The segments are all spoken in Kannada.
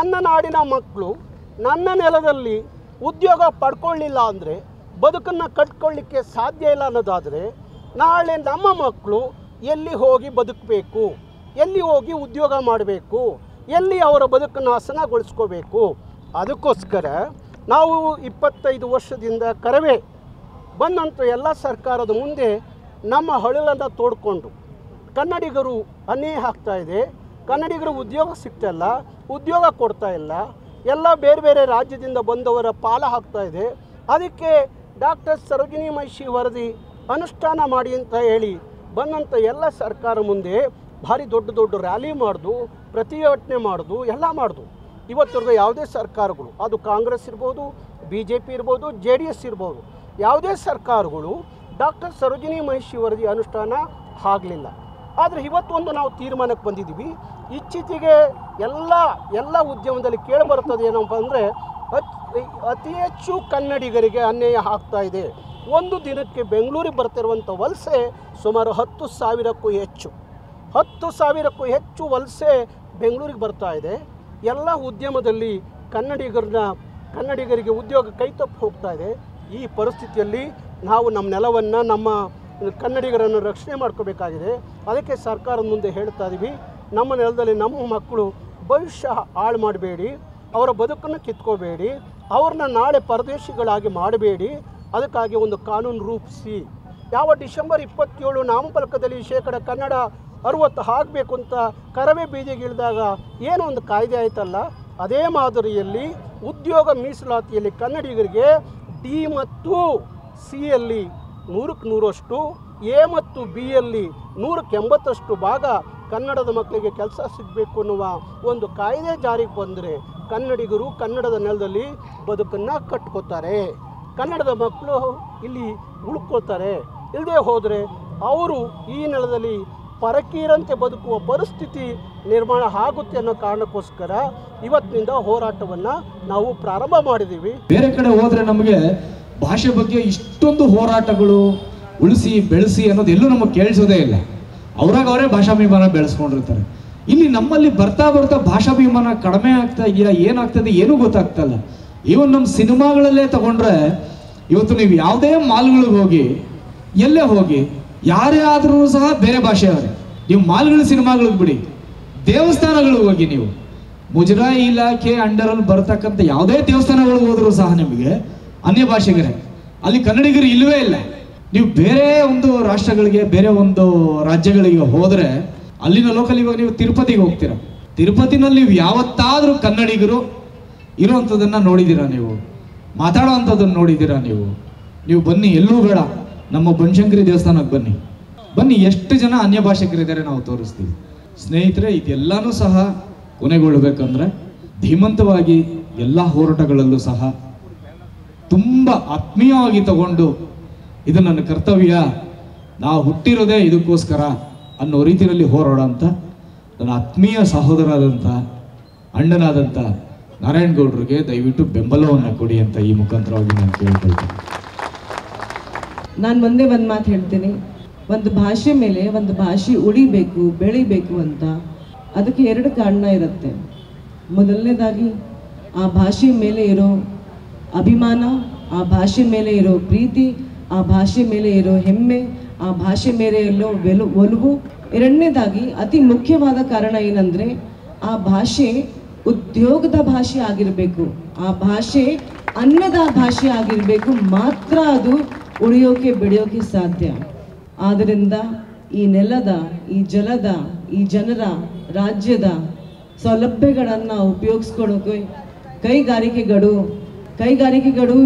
ನನ್ನ ನಾಡಿನ ಮಕ್ಕಳು ನನ್ನ ನೆಲದಲ್ಲಿ ಉದ್ಯೋಗ ಪಡ್ಕೊಳ್ಳಿಲ್ಲ ಅಂದರೆ ಬದುಕನ್ನು ಕಟ್ಕೊಳ್ಳಿಕ್ಕೆ ಸಾಧ್ಯ ಇಲ್ಲ ಅನ್ನೋದಾದರೆ ನಾಳೆ ನಮ್ಮ ಮಕ್ಕಳು ಎಲ್ಲಿ ಹೋಗಿ ಬದುಕಬೇಕು, ಎಲ್ಲಿ ಹೋಗಿ ಉದ್ಯೋಗ ಮಾಡಬೇಕು, ಎಲ್ಲಿ ಅವರ ಬದುಕನ್ನು ಹಸನಗೊಳಿಸ್ಕೋಬೇಕು? ಅದಕ್ಕೋಸ್ಕರ ನಾವು 25 ವರ್ಷದಿಂದ ಕರವೇ ಬಂದಂಥ ಎಲ್ಲ ಸರ್ಕಾರದ ಮುಂದೆ ನಮ್ಮ ಹಳಲನ್ನು ತೋಡ್ಕೊಂಡು ಕನ್ನಡಿಗರು ಅನ್ಯಾಯ ಆಗ್ತಾಯಿದೆ, ಕನ್ನಡಿಗರು ಉದ್ಯೋಗ ಸಿಗ್ತಾಯಿಲ್ಲ, ಉದ್ಯೋಗ ಕೊಡ್ತಾ ಇಲ್ಲ, ಎಲ್ಲ ಬೇರೆ ಬೇರೆ ರಾಜ್ಯದಿಂದ ಬಂದವರ ಪಾಲ ಆಗ್ತಾಯಿದೆ. ಅದಕ್ಕೆ ಡಾಕ್ಟರ್ ಸರೋಜಿನಿ ಮಹಿಷಿ ವರದಿ ಅನುಷ್ಠಾನ ಮಾಡಿ ಅಂತ ಹೇಳಿ ಬಂದಂಥ ಎಲ್ಲ ಸರ್ಕಾರ ಮುಂದೆ ಭಾರಿ ದೊಡ್ಡ ದೊಡ್ಡ ರ್ಯಾಲಿ ಮಾಡೋದು, ಪ್ರತಿಭಟನೆ ಮಾಡೋದು, ಎಲ್ಲ ಮಾಡೋದು. ಇವತ್ತರೆಗೂ ಯಾವುದೇ ಸರ್ಕಾರಗಳು, ಅದು ಕಾಂಗ್ರೆಸ್ ಇರ್ಬೋದು, BJP ಇರ್ಬೋದು, JDS ಇರ್ಬೋದು, ಯಾವುದೇ ಸರ್ಕಾರಗಳು ಡಾಕ್ಟರ್ ಸರೋಜಿನಿ ಮಹಿಷಿ ವರದಿ ಅನುಷ್ಠಾನ ಆಗಲಿಲ್ಲ. ಆದರೆ ಇವತ್ತೊಂದು ನಾವು ತೀರ್ಮಾನಕ್ಕೆ ಬಂದಿದ್ದೀವಿ. ಇತ್ತೀಚೆಗೆ ಎಲ್ಲ ಉದ್ಯಮದಲ್ಲಿ ಕೇಳಿಬರ್ತದೆ ಏನಪ್ಪ ಅಂದರೆ ಅತಿ ಹೆಚ್ಚು ಕನ್ನಡಿಗರಿಗೆ ಅನ್ಯಾಯ ಆಗ್ತಾಯಿದೆ. ಒಂದು ದಿನಕ್ಕೆ ಬೆಂಗಳೂರಿಗೆ ಬರ್ತಿರುವಂಥ ವಲಸೆ ಸುಮಾರು 10,000ಕ್ಕೂ ಹೆಚ್ಚು 10,000ಕ್ಕೂ ಹೆಚ್ಚು ವಲಸೆ ಬೆಂಗಳೂರಿಗೆ ಬರ್ತಾ ಇದೆ. ಎಲ್ಲ ಉದ್ಯಮದಲ್ಲಿ ಕನ್ನಡಿಗರಿಗೆ ಉದ್ಯೋಗ ಕೈತಪ್ಪಿ ಹೋಗ್ತಾ ಇದೆ. ಈ ಪರಿಸ್ಥಿತಿಯಲ್ಲಿ ನಾವು ನಮ್ಮ ನೆಲವನ್ನು, ನಮ್ಮ ಕನ್ನಡಿಗರನ್ನು ರಕ್ಷಣೆ ಮಾಡ್ಕೋಬೇಕಾಗಿದೆ. ಅದಕ್ಕೆ ಸರ್ಕಾರದ ಮುಂದೆ ಹೇಳ್ತಾ ಇದ್ದೀವಿ, ನಮ್ಮ ನೆಲದಲ್ಲಿ ನಮ್ಮ ಮಕ್ಕಳು ಭವಿಷ್ಯ ಹಾಳು ಮಾಡಬೇಡಿ, ಅವರ ಬದುಕನ್ನು ಕಿತ್ಕೋಬೇಡಿ, ಅವ್ರನ್ನ ನಾಳೆ ಪರದೇಶಿಗಳಾಗಿ ಮಾಡಬೇಡಿ. ಅದಕ್ಕಾಗಿ ಒಂದು ಕಾನೂನು ರೂಪಿಸಿ, ಯಾವ ಡಿಸೆಂಬರ್ 27 ನಾಮಫಲಕದಲ್ಲಿ ಶೇಕಡ ಕನ್ನಡ 60 ಆಗಬೇಕು ಅಂತ ಕರವೇ ಬೀದಿಗಿಳಿದಾಗ ಏನೋ ಒಂದು ಕಾಯ್ದೆ ಆಯ್ತಲ್ಲ, ಅದೇ ಮಾದರಿಯಲ್ಲಿ ಉದ್ಯೋಗ ಮೀಸಲಾತಿಯಲ್ಲಿ ಕನ್ನಡಿಗರಿಗೆ D ಮತ್ತು C ಯಲ್ಲಿ 100ಕ್ಕೆ 100ರಷ್ಟು, A ಮತ್ತು B ಯಲ್ಲಿ 100ಕ್ಕೆ 80ರಷ್ಟು ಭಾಗ ಕನ್ನಡದ ಮಕ್ಕಳಿಗೆ ಕೆಲಸ ಸಿಗಬೇಕು ಅನ್ನುವ ಒಂದು ಕಾಯ್ದೆ ಜಾರಿಗೆ ಬಂದರೆ ಕನ್ನಡಿಗರು ಕನ್ನಡದ ನೆಲದಲ್ಲಿ ಬದುಕನ್ನು ಕಟ್ಕೋತಾರೆ, ಕನ್ನಡದ ಮಕ್ಕಳು ಇಲ್ಲಿ ಉಳ್ಕೋತಾರೆ. ಇಲ್ಲದೆ ಹೋದರೆ ಅವರು ಈ ನೆಲದಲ್ಲಿ ಪರಕೀರಂತೆ ಬದುಕುವ ಪರಿಸ್ಥಿತಿ ನಿರ್ಮಾಣ ಆಗುತ್ತೆ ಅನ್ನೋ ಕಾರಣಕ್ಕೋಸ್ಕರ ಇವತ್ತಿನಿಂದ ಹೋರಾಟವನ್ನು ನಾವು ಪ್ರಾರಂಭ ಮಾಡಿದ್ದೀವಿ. ಬೇರೆ ಕಡೆ ಹೋದರೆ ನಮಗೆ ಭಾಷೆ ಬಗ್ಗೆ ಇಷ್ಟೊಂದು ಹೋರಾಟಗಳು, ಉಳಿಸಿ ಬೆಳೆಸಿ ಅನ್ನೋದು ಎಲ್ಲೂ ನಮಗೆ ಕೇಳಿಸೋದೇ ಇಲ್ಲ. ಅವರೇ ಭಾಷಾಭಿಮಾನ ಬೆಳೆಸ್ಕೊಂಡಿರ್ತಾರೆ. ಇಲ್ಲಿ ನಮ್ಮಲ್ಲಿ ಬರ್ತಾ ಭಾಷಾಭಿಮಾನ ಕಡಿಮೆ ಆಗ್ತಾ ಇದೆಯಾ, ಏನಾಗ್ತದೆ ಏನೂ ಗೊತ್ತಾಗ್ತಲ್ಲ. ಈವನ್ ನಮ್ಮ ಸಿನಿಮಾಗಳಲ್ಲೇ ತಗೊಂಡ್ರೆ ಇವತ್ತು ನೀವು ಯಾವುದೇ ಮಾಲ್ಗಳಿಗೆ ಹೋಗಿ, ಎಲ್ಲೇ ಹೋಗಿ, ಯಾರೇ ಆದ್ರೂ ಸಹ ಬೇರೆ ಭಾಷೆಯವರೇ. ನೀವು ಮಾಲ್ಗಳ ಸಿನಿಮಾಗಳಿಗೆ ಬಿಡಿ, ದೇವಸ್ಥಾನಗಳಿಗೆ ಹೋಗಿ, ನೀವು ಮುಜರಾಯಿ ಇಲಾಖೆ ಅಂಡರಲ್ಲಿ ಬರ್ತಕ್ಕಂಥ ಯಾವುದೇ ದೇವಸ್ಥಾನಗಳಿಗೆ ಹೋದರೂ ಸಹ ನಿಮಗೆ ಅನ್ಯ ಭಾಷೆಗರೇ, ಅಲ್ಲಿ ಕನ್ನಡಿಗರು ಇಲ್ಲವೇ ಇಲ್ಲ. ನೀವು ಬೇರೆ ಒಂದು ರಾಷ್ಟ್ರಗಳಿಗೆ, ಬೇರೆ ಒಂದು ರಾಜ್ಯಗಳಿಗೆ ಹೋದರೆ ಅಲ್ಲಿನ ಲೋಕಲ್, ಇವಾಗ ನೀವು ತಿರುಪತಿಗೆ ಹೋಗ್ತೀರ, ತಿರುಪತಿನಲ್ಲಿ ನೀವು ಯಾವತ್ತಾದರೂ ಕನ್ನಡಿಗರು ಇರುವಂಥದ್ದನ್ನು ನೋಡಿದ್ದೀರಾ? ನೀವು ಮಾತಾಡೋ ಅಂಥದ್ದನ್ನು ನೋಡಿದ್ದೀರಾ? ನೀವು ಬನ್ನಿ, ಎಲ್ಲೂ ಬೇಡ, ನಮ್ಮ ಬನಶಂಕರಿ ದೇವಸ್ಥಾನಕ್ಕೆ ಬನ್ನಿ, ಎಷ್ಟು ಜನ ಅನ್ಯ ಭಾಷಿಕರಿದ್ದಾರೆ ನಾವು ತೋರಿಸ್ತೀವಿ. ಸ್ನೇಹಿತರೆ, ಇದೆಲ್ಲನೂ ಸಹ ಕೊನೆಗೊಳ್ಳಬೇಕಂದ್ರೆ ಧೀಮಂತವಾಗಿ ಎಲ್ಲ ಹೋರಾಟಗಳಲ್ಲೂ ಸಹ ತುಂಬ ಆತ್ಮೀಯವಾಗಿ ತಗೊಂಡು, ಇದು ನನ್ನ ಕರ್ತವ್ಯ, ನಾವು ಹುಟ್ಟಿರೋದೇ ಇದಕ್ಕೋಸ್ಕರ ಅನ್ನೋ ರೀತಿಯಲ್ಲಿ ಹೋರಾಡ ಅಂತ ನನ್ನ ಆತ್ಮೀಯ ಸಹೋದರಾದಂಥ ಅಣ್ಣನಾದಂಥ ನಾರಾಯಣಗೌಡರಿಗೆ ದಯವಿಟ್ಟು ಬೆಂಬಲವನ್ನು ಕೊಡಿ ಅಂತ ಈ ಮುಖಾಂತರವಾಗಿ ನಾನು ಕೇಳ್ಕೊಳ್ತೀನಿ. ನಾನು ಒಂದೇ ಒಂದು ಮಾತು ಹೇಳ್ತೀನಿ, ಒಂದು ಭಾಷೆ ಮೇಲೆ ಒಂದು ಭಾಷೆ ಉಳಿಬೇಕು, ಬೆಳಿಬೇಕು ಅಂತ ಅದಕ್ಕೆ 2 ಕಾರಣ ಇರುತ್ತೆ. ಮೊದಲನೇದಾಗಿ ಆ ಭಾಷೆ ಮೇಲೆ ಇರೋ ಅಭಿಮಾನ, ಆ ಭಾಷೆ ಮೇಲೆ ಇರೋ ಪ್ರೀತಿ, ಆ ಭಾಷೆ ಮೇಲೆ ಇರೋ ಹೆಮ್ಮೆ, ಆ ಭಾಷೆ ಮೇಲೆ ಇರೋ ಒಲವು. ಎರಡನೇದಾಗಿ ಅತಿ ಮುಖ್ಯವಾದ ಕಾರಣ ಏನಂದರೆ ಆ ಭಾಷೆ ಉದ್ಯೋಗದ ಭಾಷೆ ಆಗಿರಬೇಕು, ಆ ಭಾಷೆ ಅನ್ನದ ಭಾಷೆ ಆಗಿರಬೇಕು, ಮಾತ್ರ ಅದು ಉಳಿಯೋಕೆ ಬೆಳೆಯೋಕೆ ಸಾಧ್ಯ. ಆದ್ದರಿಂದ ಈ ನೆಲದ, ಈ ಜಲದ, ಈ ಜನರ, ರಾಜ್ಯದ ಸೌಲಭ್ಯಗಳನ್ನು ಉಪಯೋಗಿಸ್ಕೊಳ್ಳೋಕೆ ಕೈಗಾರಿಕೆಗಳು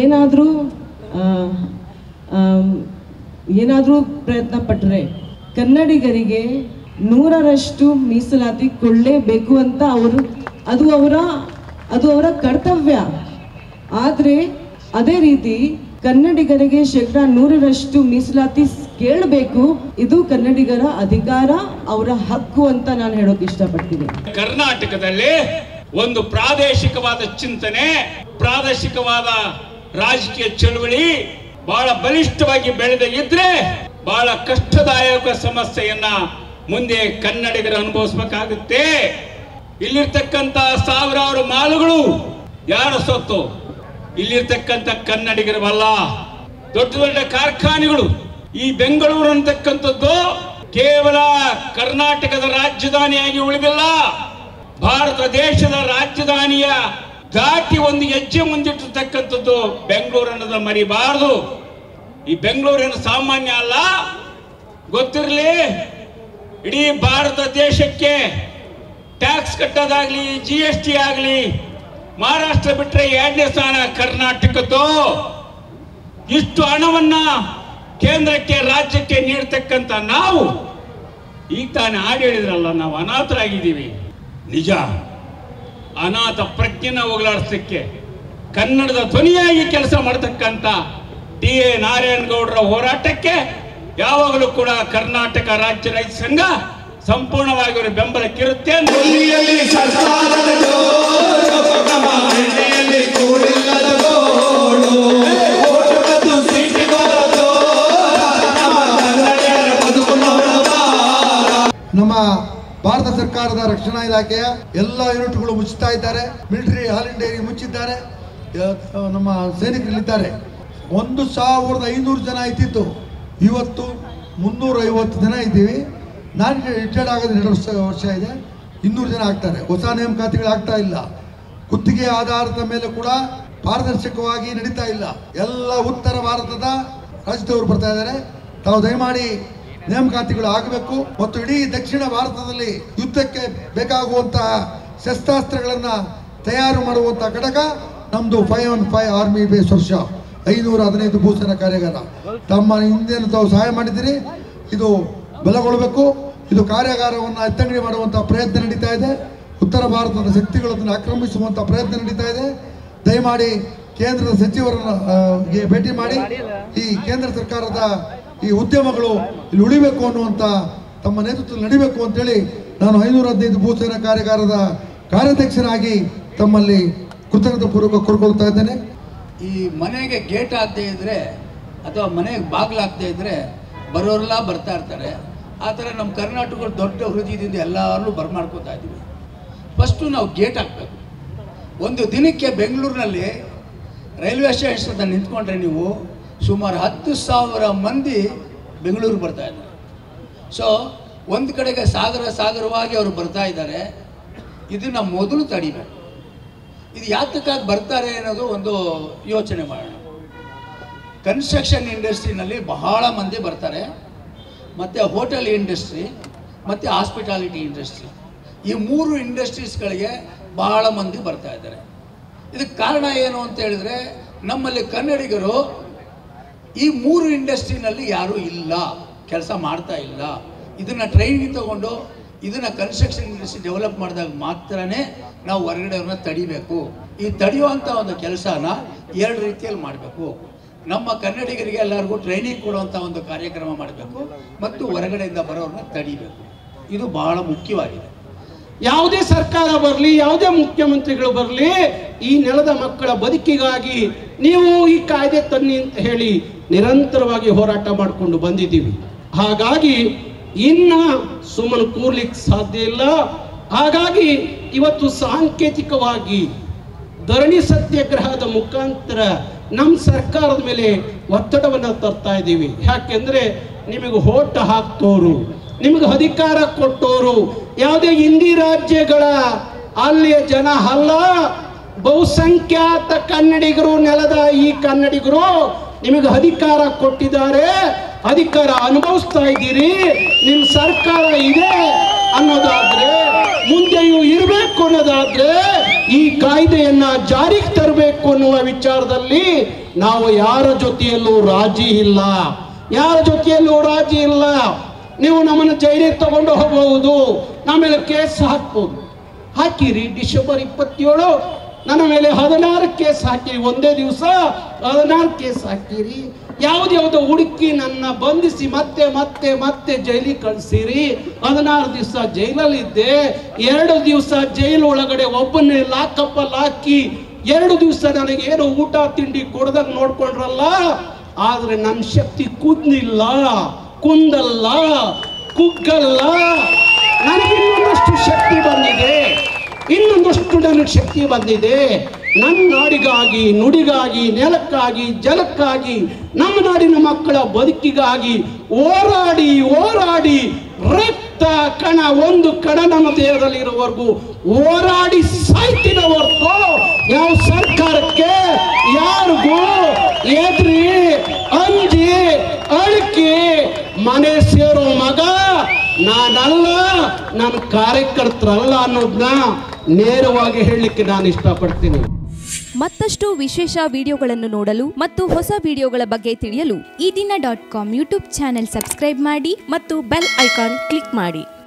ಏನಾದರೂ ಪ್ರಯತ್ನ ಪಟ್ಟರೆ ಕನ್ನಡಿಗರಿಗೆ 100ರಷ್ಟು ಮೀಸಲಾತಿ ಕೊಳ್ಳೇಬೇಕು ಅಂತ ಅದು ಅವರ ಕರ್ತವ್ಯ. ಆದರೆ ಅದೇ ರೀತಿ ಕನ್ನಡಿಗರಿಗೆ 100% ಮೀಸಲಾತಿ ಕೇಳಬೇಕು, ಇದು ಕನ್ನಡಿಗರ ಅಧಿಕಾರ, ಅವರ ಹಕ್ಕು ಅಂತ ನಾನು ಹೇಳೋಕೆ ಇಷ್ಟಪಡ್ತೀನಿ. ಕರ್ನಾಟಕದಲ್ಲಿ ಒಂದು ಪ್ರಾದೇಶಿಕವಾದ ಚಿಂತನೆ, ಪ್ರಾದೇಶಿಕವಾದ ರಾಜಕೀಯ ಚಳುವಳಿ ಬಹಳ ಬಲಿಷ್ಠವಾಗಿ ಬೆಳೆದಿದ್ರೆ ಬಹಳ ಕಷ್ಟದಾಯಕ ಸಮಸ್ಯೆಯನ್ನ ಮುಂದೆ ಕನ್ನಡಿಗರು ಅನುಭವಿಸಬೇಕಾಗುತ್ತೆ. ಇಲ್ಲಿರ್ತಕ್ಕಂಥ ಸಾವಿರಾರು ಮಾಲುಗಳು ಯಾರ ಸೊತ್ತು? ಇಲ್ಲಿರ್ತಕ್ಕಂಥ ಕನ್ನಡಿಗರವಲ್ಲ. ದೊಡ್ಡ ದೊಡ್ಡ ಕಾರ್ಖಾನೆಗಳು. ಈ ಬೆಂಗಳೂರು ಅಂತಕ್ಕಂಥದ್ದು ಕೇವಲ ಕರ್ನಾಟಕದ ರಾಜಧಾನಿಯಾಗಿ ಉಳಿದಿಲ್ಲ, ಭಾರತ ದೇಶದ ರಾಜಧಾನಿಯ ದಾಟಿ ಒಂದು ಹೆಜ್ಜೆ ಮುಂದಿಟ್ಟಿರ್ತಕ್ಕಂಥದ್ದು ಬೆಂಗಳೂರು ಅನ್ನೋದನ್ನ ಮರಿಬಾರದು. ಈ ಬೆಂಗಳೂರೇನು ಸಾಮಾನ್ಯ ಅಲ್ಲ, ಗೊತ್ತಿರಲಿ. ಇಡೀ ಭಾರತ ದೇಶಕ್ಕೆ ಟ್ಯಾಕ್ಸ್ ಕಟ್ಟೋದಾಗ್ಲಿ, GST ಆಗಲಿ, ಮಹಾರಾಷ್ಟ್ರ ಬಿಟ್ಟರೆ 2ನೇ ಸ್ಥಾನ ಕರ್ನಾಟಕದ್ದು. ಇಷ್ಟು ಹಣವನ್ನ ಕೇಂದ್ರಕ್ಕೆ, ರಾಜ್ಯಕ್ಕೆ ನೀಡತಕ್ಕಂಥ ನಾವು ಈಗ ತಾನೇ ಹಾಡು ಹೇಳಿದ್ರಲ್ಲ, ನಾವು ಅನಾಥರಾಗಿದ್ದೀವಿ. ನಿಜ, ಅನಾಥ ಪ್ರಜ್ಞೆನ ಹೋಗಲಾಡಿಸಲಿಕ್ಕೆ ಕನ್ನಡದ ಧ್ವನಿಯಾಗಿ ಕೆಲಸ ಮಾಡತಕ್ಕಂಥ TA ನಾರಾಯಣಗೌಡರ ಹೋರಾಟಕ್ಕೆ ಯಾವಾಗಲೂ ಕೂಡ ಕರ್ನಾಟಕ ರಾಜ್ಯ ರೈತ ಸಂಘ ಸಂಪೂರ್ಣವಾಗಿ ಅವರ ಬೆಂಬಲಕ್ಕಿರುತ್ತೆ. ನಮ್ಮ ಭಾರತ ಸರ್ಕಾರದ ರಕ್ಷಣಾ ಇಲಾಖೆಯ ಎಲ್ಲ ಯೂನಿಟ್ಗಳು ಮುಚ್ಚುತ್ತಾ ಇದ್ದಾರೆ. ಮಿಲಿಟರಿ ಹಾಲಿನ್ ಡೈರಿ ಮುಚ್ಚಿದ್ದಾರೆ. ನಮ್ಮ ಸೈನಿಕರಿದ್ದಾರೆ. 1500 ಜನ ಇದ್ದಿತ್ತು, ಇವತ್ತು 350 ಜನ ಇದ್ದೀವಿ. ನಾನು ರಿಟೈರ್ಡ್ ಆಗೋದು 2 ವರ್ಷ ಇದೆ. 200 ಜನ ಆಗ್ತಾರೆ. ಹೊಸ ನೇಮಕಾತಿಗಳು ಆಗ್ತಾ ಇಲ್ಲ. ಗುತ್ತಿಗೆ ಆಧಾರದ ಮೇಲೆ ಕೂಡ ಪಾರದರ್ಶಕವಾಗಿ ನಡೀತಾ ಇಲ್ಲ. ಎಲ್ಲ ಉತ್ತರ ಭಾರತದ ರಾಜ್ಯದವರು ಬರ್ತಾ ಇದ್ದಾರೆ. ತಾವು ದಯಮಾಡಿ ನೇಮಕಾತಿಗಳು ಆಗಬೇಕು ಮತ್ತು ಇಡೀ ದಕ್ಷಿಣ ಭಾರತದಲ್ಲಿ ಯುದ್ಧಕ್ಕೆ ಬೇಕಾಗುವಂತಹ ಶಸ್ತ್ರಾಸ್ತ್ರಗಳನ್ನು ತಯಾರು ಮಾಡುವಂತಹ ಘಟಕ ನಮ್ಮದು 5-on-5 ಆರ್ಮಿ ಬೇಸ್ ವರ್ಷ 515 ಭೂಸೇನಾ ಕಾರ್ಯಾಗಾರ. ತಮ್ಮ ಹಿಂದೆಯನ್ನು ತಾವು ಸಹಾಯ ಮಾಡಿದ್ದೀರಿ. ಇದು ಬಲಗೊಳ್ಳಬೇಕು. ಇದು ಕಾರ್ಯಾಗಾರವನ್ನು ಎತ್ತಂಗಡಿ ಮಾಡುವಂಥ ಪ್ರಯತ್ನ ನಡೀತಾ ಇದೆ. ಉತ್ತರ ಭಾರತದ ಶಕ್ತಿಗಳನ್ನು ಆಕ್ರಮಿಸುವಂಥ ಪ್ರಯತ್ನ ನಡೀತಾ ಇದೆ. ದಯಮಾಡಿ ಕೇಂದ್ರದ ಸಚಿವರನ್ನು ಭೇಟಿ ಮಾಡಿ ಈ ಕೇಂದ್ರ ಸರ್ಕಾರದ ಈ ಉದ್ಯಮಗಳು ಇಲ್ಲಿ ಉಳಿಬೇಕು ಅನ್ನುವಂಥ ತಮ್ಮ ನೇತೃತ್ವದಲ್ಲಿ ನಡಿಬೇಕು ಅಂತೇಳಿ ನಾನು 515 ಭೂಸೇನಾ ಕಾರ್ಯಾಗಾರದ ಕಾರ್ಯಾಧ್ಯಕ್ಷರಾಗಿ ತಮ್ಮಲ್ಲಿ ಕೃತಜ್ಞತಾ ಪೂರ್ವಕ ಕೋರ್ಕೊಳ್ತಾ ಇದ್ದೇನೆ. ಈ ಮನೆಗೆ ಗೇಟ್ ಆಗದೆ ಇದ್ದರೆ ಅಥವಾ ಮನೆಗೆ ಬಾಗಿಲಾಗದೆ ಇದ್ದರೆ ಬರೋರೆಲ್ಲ ಬರ್ತಾ ಇರ್ತಾರೆ. ಆ ಥರ ನಮ್ಮ ಕರ್ನಾಟಕಗಳು ದೊಡ್ಡ ಹೃದಯದಿಂದ ಎಲ್ಲರೂ ಬರ್ಮಾಡ್ಕೋತಾ ಇದ್ದೀವಿ. ಫಸ್ಟು ನಾವು ಗೇಟ್ ಹಾಕಬೇಕು. ಒಂದು ದಿನಕ್ಕೆ ಬೆಂಗಳೂರಿನಲ್ಲಿ ರೈಲ್ವೆ ಸ್ಟೇಷನ್ ನಿಂತ್ಕೊಂಡ್ರೆ ನೀವು ಸುಮಾರು 10,000 ಮಂದಿ ಬೆಂಗಳೂರು ಬರ್ತಾ ಇದ್ದಾರೆ. ಸೊ ಒಂದು ಕಡೆಗೆ ಸಾಗರವಾಗಿ ಅವರು ಬರ್ತಾ ಇದ್ದಾರೆ. ಇದನ್ನು ಮೊದಲು ತಡಿಬೇಕು. ಇದು ಯಾತಕ್ಕಾಗಿ ಬರ್ತಾರೆ ಅನ್ನೋದು ಒಂದು ಯೋಚನೆ ಮಾಡೋಣ. ಕನ್ಸ್ಟ್ರಕ್ಷನ್ ಇಂಡಸ್ಟ್ರಿನಲ್ಲಿ ಬಹಳ ಮಂದಿ ಬರ್ತಾರೆ, ಮತ್ತು ಹೋಟೆಲ್ ಇಂಡಸ್ಟ್ರಿ ಮತ್ತು ಹಾಸ್ಪಿಟಾಲಿಟಿ ಇಂಡಸ್ಟ್ರಿ, ಈ 3 ಇಂಡಸ್ಟ್ರೀಸ್ಗಳಿಗೆ ಬಹಳ ಮಂದಿ ಬರ್ತಾ ಇದ್ದಾರೆ. ಇದಕ್ಕೆ ಕಾರಣ ಏನು ಅಂತ ಹೇಳಿದ್ರೆ, ನಮ್ಮಲ್ಲಿ ಕನ್ನಡಿಗರು ಈ 3 ಇಂಡಸ್ಟ್ರಿನಲ್ಲಿ ಯಾರೂ ಇಲ್ಲ, ಕೆಲಸ ಮಾಡ್ತಾ ಇಲ್ಲ. ಇದನ್ನು ಟ್ರೈನಿಂಗ್ ತಗೊಂಡು ಇದನ್ನು ಕನ್ಸ್ಟ್ರಕ್ಷನ್ ಇಂಡಸ್ಟ್ರಿ ಡೆವಲಪ್ ಮಾಡಿದಾಗ ಮಾತ್ರನೇ ನಾವು ಹೊರಗಡೆಯವ್ರನ್ನ ತಡಿಬೇಕು. ಈ ತಡೆಯುವಂಥ ಒಂದು ಕೆಲಸನ 2 ರೀತಿಯಲ್ಲಿ ಮಾಡಬೇಕು. ನಮ್ಮ ಕನ್ನಡಿಗರಿಗೆ ಎಲ್ಲರಿಗೂ ಟ್ರೈನಿಂಗ್ ಕೊಡುವಂಥ ಒಂದು ಕಾರ್ಯಕ್ರಮ ಮಾಡಬೇಕು ಮತ್ತು ಹೊರಗಡೆಯಿಂದ ಬರೋರನ್ನ ತಡಿಬೇಕು. ಇದು ಬಹಳ ಮುಖ್ಯವಾಗಿದೆ. ಯಾವುದೇ ಸರ್ಕಾರ ಬರಲಿ, ಯಾವುದೇ ಮುಖ್ಯಮಂತ್ರಿಗಳು ಬರಲಿ, ಈ ನೆಲದ ಮಕ್ಕಳ ಬದುಕಿಗಾಗಿ ನೀವು ಈ ಕಾಯ್ದೆ ತನ್ನಿ ಅಂತ ಹೇಳಿ ನಿರಂತರವಾಗಿ ಹೋರಾಟ ಮಾಡಿಕೊಂಡು ಬಂದಿದ್ದೀವಿ. ಹಾಗಾಗಿ ಇನ್ನ ಸುಮ್ಮನೆ ಕೂರ್ಲಿಕ್ಕೆ ಸಾಧ್ಯ ಇಲ್ಲ. ಹಾಗಾಗಿ ಇವತ್ತು ಸಾಂಕೇತಿಕವಾಗಿ ಧರಣಿ ಸತ್ಯಾಗ್ರಹದ ಮುಖಾಂತರ ನಮ್ಮ ಸರ್ಕಾರದ ಮೇಲೆ ಒತ್ತಡವನ್ನು ತರ್ತಾ ಇದ್ದೀವಿ. ಯಾಕೆಂದ್ರೆ ನಿಮಗೆ ಹೋಟ ಹಾಕ್ತೋರು, ನಿಮಗೆ ಅಧಿಕಾರ ಕೊಟ್ಟೋರು ಯಾವುದೇ ಹಿಂದಿ ರಾಜ್ಯಗಳ ಅಲ್ಲಿಯ ಜನ ಅಲ್ಲ, ಬಹುಸಂಖ್ಯಾತ ಕನ್ನಡಿಗರು, ನೆಲದ ಈ ಕನ್ನಡಿಗರು ನಿಮಗೆ ಅಧಿಕಾರ ಕೊಟ್ಟಿದ್ದಾರೆ, ಅಧಿಕಾರ ಅನುಭವಿಸ್ತಾ ಇದ್ದೀರಿ. ನಿಮ್ಮ ಸರ್ಕಾರ ಇದೆ ಅನ್ನೋದಾದ್ರೆ, ಮುಂದೆಯೂ ಇರಬೇಕು ಅನ್ನೋದಾದ್ರೆ ಈ ಕಾಯ್ದೆಯನ್ನ ಜಾರಿಗೆ ತರಬೇಕು ಅನ್ನುವ ವಿಚಾರದಲ್ಲಿ ನಾವು ಯಾರ ಜೊತೆಯಲ್ಲೂ ರಾಜಿ ಇಲ್ಲ, ಯಾರ ಜೊತೆಯಲ್ಲೂ ರಾಜಿ ಇಲ್ಲ. ನೀವು ನಮ್ಮನ್ನು ಜೈಲಿಗೆ ತಗೊಂಡು ಹೋಗಬಹುದು, ನಮ್ಮ ಮೇಲೆ ಕೇಸ್ ಹಾಕ್ಬೋದು. ಹಾಕಿರಿ. ಡಿಸೆಂಬರ್ 27 ನನ್ನ ಮೇಲೆ 16 ಕೇಸ್ ಹಾಕಿರಿ. ಒಂದೇ ದಿವಸ 16 ಕೇಸ್ ಹಾಕಿರಿ. ಯಾವುದ್ಯಾವುದೋ ಹುಡುಕಿ ನನ್ನ ಬಂಧಿಸಿ ಮತ್ತೆ ಮತ್ತೆ ಮತ್ತೆ ಜೈಲಿಗೆ ಕಳಿಸಿರಿ. 16 ದಿವಸ ಜೈಲಲ್ಲಿದ್ದೆ. 2 ದಿವಸ ಜೈಲು ಒಳಗಡೆ ಒಬ್ಬನ್ನೇ ಲಾಕಪ್ಪಲ್ಲಿ ಹಾಕಿ 2 ದಿವಸ ನನಗೇನು ಊಟ ತಿಂಡಿ ಕೊಡದಾಗ ನೋಡ್ಕೊಂಡ್ರಲ್ಲ. ಆದ್ರೆ ನನ್ನ ಶಕ್ತಿ ಕುಂದಿಲ್ಲ, ಕುಗ್ಗಲ್ಲ. ನನಗೆ ಇನ್ನೊಂದಷ್ಟು ಶಕ್ತಿ ಬಂದಿದೆ. ಇನ್ನೊಂದಷ್ಟು ನನಗೆ ಶಕ್ತಿ ಬಂದಿದೆ. ನನ್ನ ನಾಡಿಗಾಗಿ, ನುಡಿಗಾಗಿ, ನೆಲಕ್ಕಾಗಿ, ಜಲಕ್ಕಾಗಿ, ನಮ್ಮ ನಾಡಿನ ಮಕ್ಕಳ ಬದುಕಿಗಾಗಿ ಹೋರಾಡಿ ಹೋರಾಡಿ ರಕ್ತ ಕಣ ಒಂದು ಕಣ ನಮ್ಮ ದೇಹದಲ್ಲಿರುವವರೆಗೂ ಹೋರಾಡಿ ಸಾಯ್ತಿನ ಹೊರತು ಯಾವ ಸರ್ಕಾರಕ್ಕೆ ಯಾರಿಗೂ ಎದ್ರಿ ಅಂಜಿ ಅಳಿಕೆ ಮನೆ ಸೇರೋ ಮಗ ನಾನಲ್ಲ, ನನ್ನ ಕಾರ್ಯಕರ್ತರಲ್ಲ ಅನ್ನೋದನ್ನ ನೇರವಾಗಿ ಹೇಳಲಿಕ್ಕೆ ನಾನು ಇಷ್ಟಪಡ್ತೀನಿ. ಮತ್ತಷ್ಟು ವಿಶೇಷ ವಿಡಿಯೋಗಳನ್ನು ನೋಡಲು ಮತ್ತು ಹೊಸ ವಿಡಿಯೋಗಳ ಬಗ್ಗೆ ತಿಳಿಯಲು ಈ ದಿನ .com ಯೂಟ್ಯೂಬ್ ಚಾನೆಲ್ ಸಬ್ಸ್ಕ್ರೈಬ್ ಮಾಡಿ ಮತ್ತು ಬೆಲ್ ಐಕಾನ್ ಕ್ಲಿಕ್ ಮಾಡಿ.